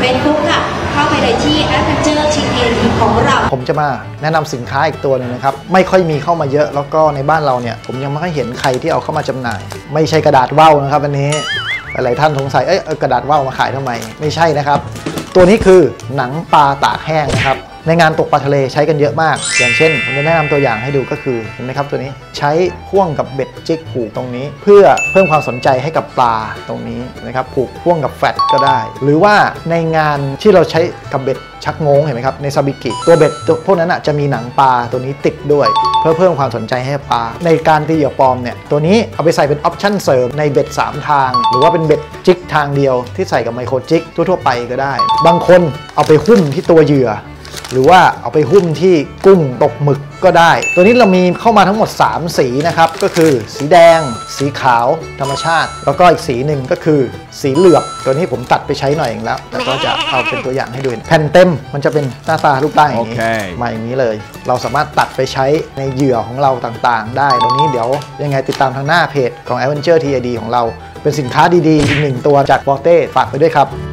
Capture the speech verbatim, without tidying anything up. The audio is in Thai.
Facebook ค่ะเข้าไปเลยที่ Adventure ที เอ ดี ของเราผมจะมาแนะนำสินค้าอีกตัวหนึ่งนะครับไม่ค่อยมีเข้ามาเยอะแล้วก็ในบ้านเราเนี่ยผมยังไม่ค่อยเห็นใครที่เอาเข้ามาจำหน่ายไม่ใช่กระดาษว่าวนะครับอันนี้หลายท่านสงสัยเอ้ยกระดาษว่าวมาขายทำไมไม่ใช่นะครับตัวนี้คือหนังปลาตากแห้งนะครับในงานตกปลาทะเลใช้กันเยอะมากอย่างเช่นผมจะแนะนำตัวอย่างให้ดูก็คือเห็นไหมครับตัวนี้ใช้พ่วงกับเบ็ดจิกผูกตรงนี้เพื่อเพิ่มความสนใจให้กับปลาตรงนี้นะครับผูกพ่วงกับแฟลตก็ได้หรือว่าในงานที่เราใช้กับเบ็ดชักงงเห็นไหมครับในซาบิกิตัวเบ็ดพวกนั้นจะมีหนังปลาตัวนี้ติดด้วยเพื่อเพิ่มความสนใจให้ปลาในการตีเหยื่อปลอมเนี่ยตัวนี้เอาไปใส่เป็นออปชั่นเสริมในเบ็ดสามทางหรือว่าเป็นเบ็ดจิกทางเดียวที่ใส่กับไมโครจิกทั่วๆไปก็ได้บางคนเอาไปหุ้มที่ตัวเหยื่อหรือว่าเอาไปหุ้มที่กุ้งตกหมึกก็ได้ตัวนี้เรามีเข้ามาทั้งหมดสามสีนะครับก็คือสีแดงสีขาวธรรมชาติแล้วก็อีกสีหนึ่งก็คือสีเหลือบตัวนี้ผมตัดไปใช้หน่อยเองแล้วแต่ก็จะเอาเป็นตัวอย่างให้ดูแผ่นเต็มมันจะเป็นหน้าตารูปร่างอย่างนี้ okay. มาอย่างนี้เลยเราสามารถตัดไปใช้ในเหยื่อของเราต่างๆได้ตรงนี้เดี๋ยวยังไงติดตามทางหน้าเพจของ Adventure ที เอ ดี ของเราเป็นสินค้าดีๆอีกหนึ่งตัวจาก Forte ฝากไปด้วยครับ